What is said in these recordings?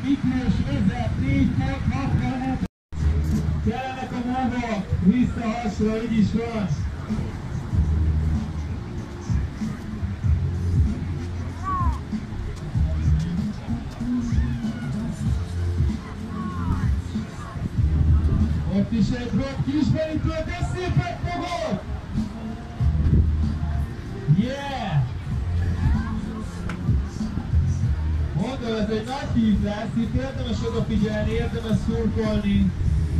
Miklós vezet 4 pont 60. Kellenek a magok, vissza-hasra, így is van. Ott is egy drop, kismerítőt, de szépen fogod! Yeah! Mondom, ez egy nagy hív lesz, itt érdemes odafigyelni, érdemes szurkolni.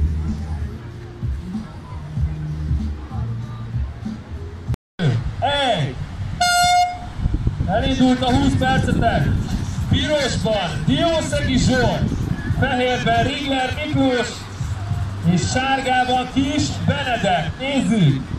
Egy! Elindult a 20 percetek! Pirosban Diószegi Zsolt, fehérben Rigler Miklós, és sárgában Kis Benedek. Nézzük!